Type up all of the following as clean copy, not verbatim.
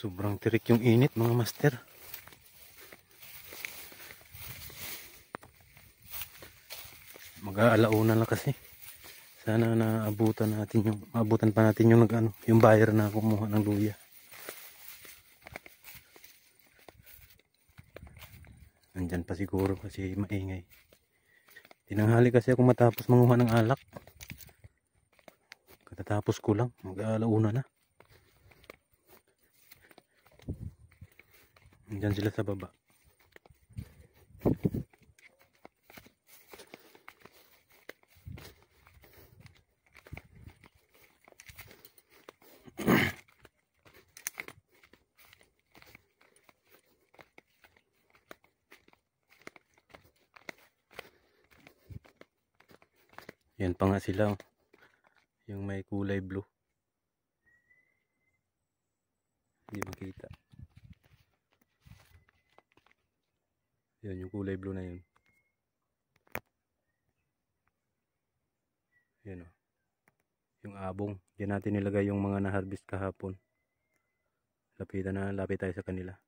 Sobrang tirik yung init mga master. Mag-aalauna lang kasi. Sana maabutan pa natin yung yung buyer na kumuha ng luya. Nandyan pa siguro kasi maingay. Tinanghali kasi ako matapos manguha ng alak. Katatapos ko lang, mag-aalauna na. Nandyan sila sa baba. Yan pa nga sila, oh. Yung may kulay blue. Hindi makita. Yun, yung kulay blue na yun. Yan, oh. Yung abong. Diyan natin nilagay yung mga na-harvest kahapon. Lapit tayo sa kanila.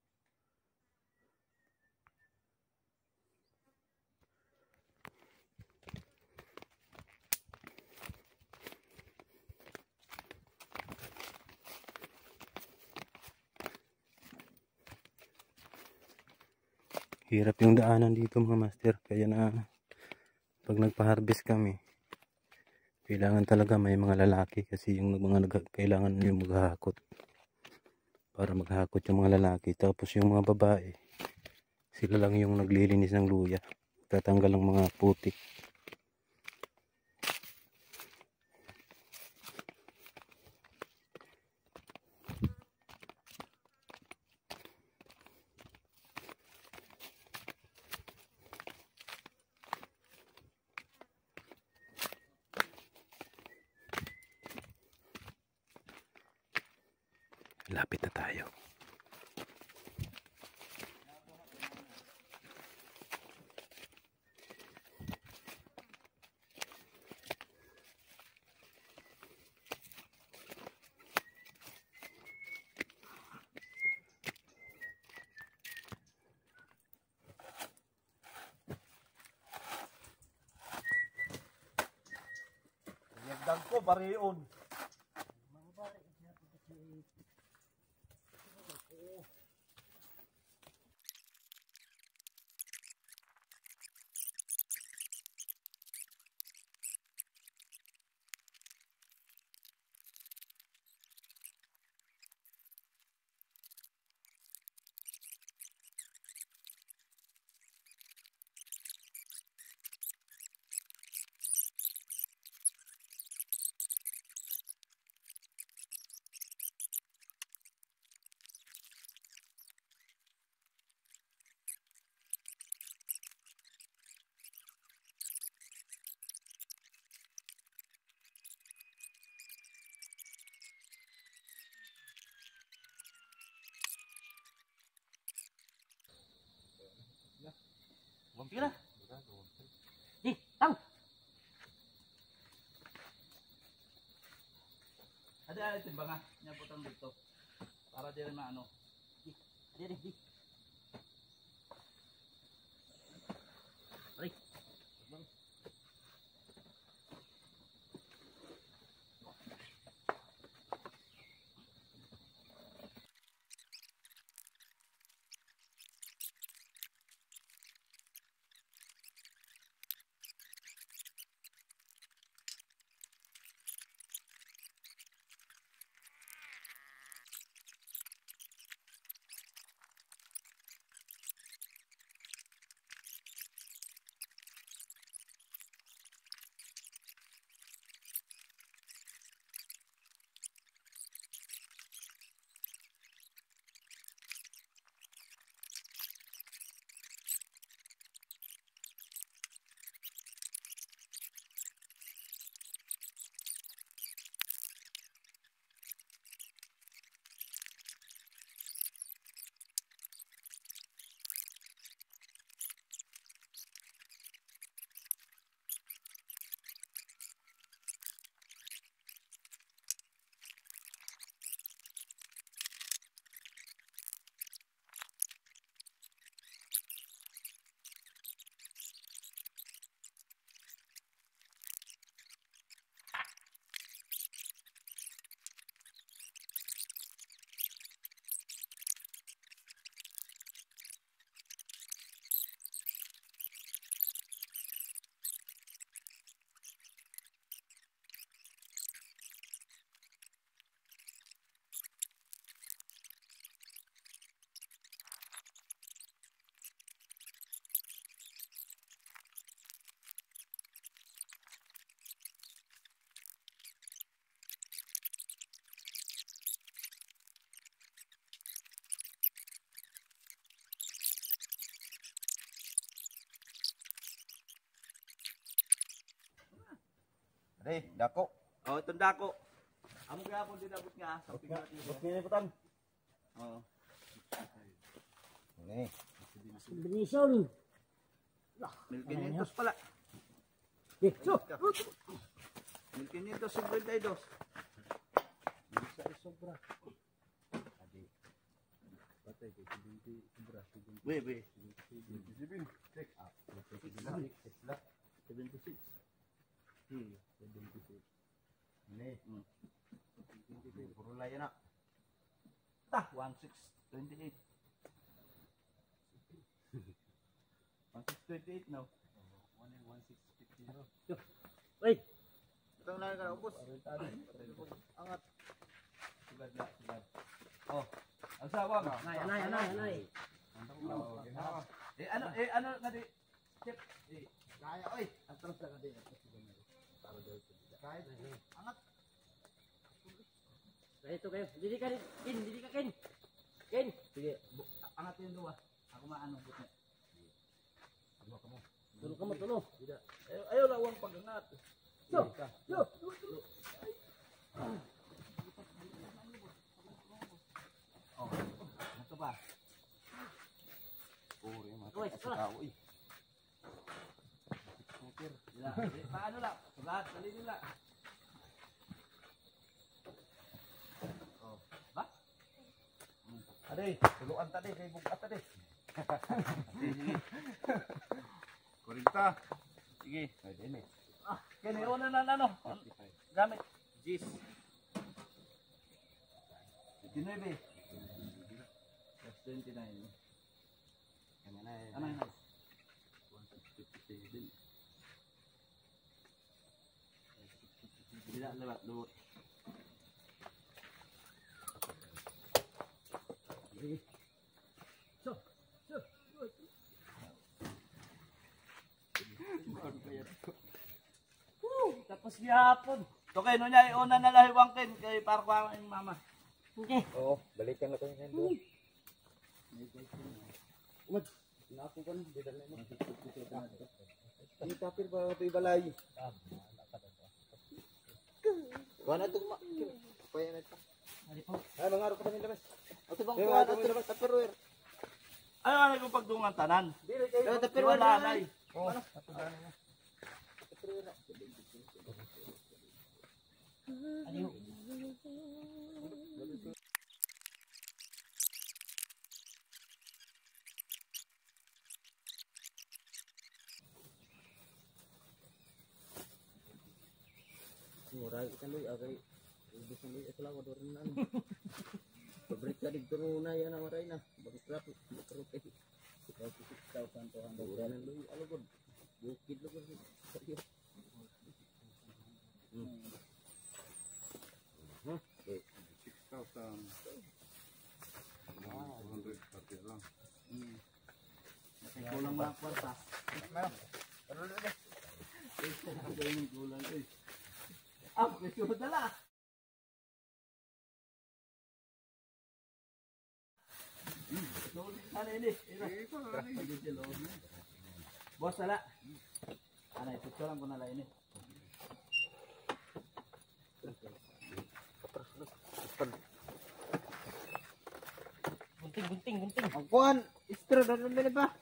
Hirap yung daanan dito mga master. Kaya na pag nagpa-harvest kami, kailangan talaga may mga lalaki kasi yung kailangan yung maghahakot. Para maghahakot yung mga lalaki. Tapos yung mga babae, sila lang yung naglilinis ng luya. Tatanggal ng mga putik. Lapit na tayo. Nagdag ko, bariyon. Sige na. Tang. Ada timbangan nya putang dito. Para di rin maano. Di. Ay. Ade, dako. Oh, itong dako. Amo kaya po dinabot nga sa pigati. Piniputan. Oo. Ini. Combination. 1,500 pala. So, 1,552. Bisa sobra. Ade. Patay ko 20 sobra. Weh. 27. Check up. 76. 76. Ini. Puro layan na. Tah, 1628. 1628 no. wait. Itong layan ka na, ubos. Angat. Sugad. Oh. Ang sawang. Anay. Ano nga di? Chip. Kaya, oy. Atras ka di. Kaya. Angat. Ito kayo. Dili ka Ken. Ken. Sige, angat yung dua. Ako maano buti. Tulo. Ayaw lawang pag-angat. Yo. Oh. Ito pa. Puro yung Oy, mata. Tao, eh. Paano lang? Sugat, dali nila. Oh. Ba? Ade, tuluan tadi, kay bukat tadi. Sige. 40. Sige. Ay, din eh. Kaya una na ano. Gamit. Gis. 29. Plus 29. Yan na eh. Ano yun? 157. Bila lewat dulu. Tapos gihapon. So kay no niya una na lahiwang kin kay para kwa ang mama. Okay. Oo, balikan na to yung hendo. Umad. Naku kan, beda na mo. Ini tapir ba ito ibalay? Kuha na ito, ma. Kuha na ito. Ay, mga araw pa kami labas. Ito bang Kuha kuha na ito labas, tapirware. Ay ano ko pagdungan tanan. Pero Pero wala na. Oo, tapirware na. Adiyo. Murag ikan lu agay ubus na ito lang wadorin na. Pabrik ka dito na yan ang maray na. Bagus rap, pero kay ikaw ikaw kanto ang dalan lu ano gud. Bukid lu gud. Serius. Okay. 6,200 lang. Kulang mga kwarta. Pero dito. Kulang eh. Ah, presyo dala. Ano ini? Bos ala. Ano ito lang ko nala ini. Gunting. Ang kuhan, istro na naman ba?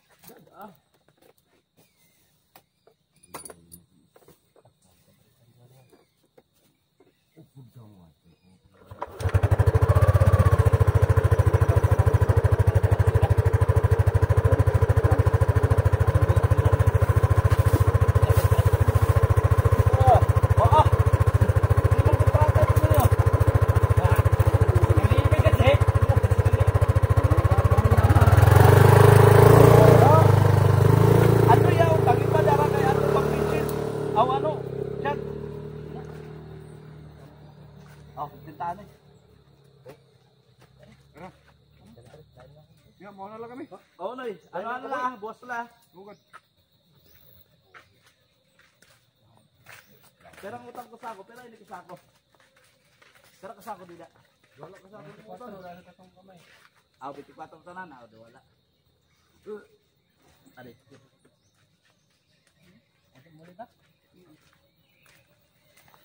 Ya, mau na lang kami. Oh, noy. Ano lang, boss la. Bugad. Pero ang utang ko sa ako, pero hindi ko sa ako. Pero ka sa ako dila. Wala ka sa ako ng utang. Wala na katong kamay. Aw, bitik patong tanan, aw, wala. Ari. Ano mo ba?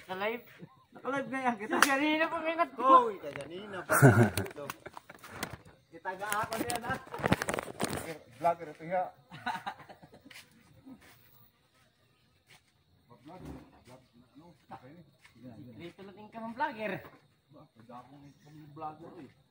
Naka-live. Nakalive na yan kita. Kanina pa ingat ko. Uy, kaganina pa. Itaga ako niya na. Vlogger ito ya. Dito lang ka ng vlogger. Pag ako ng vlogger eh.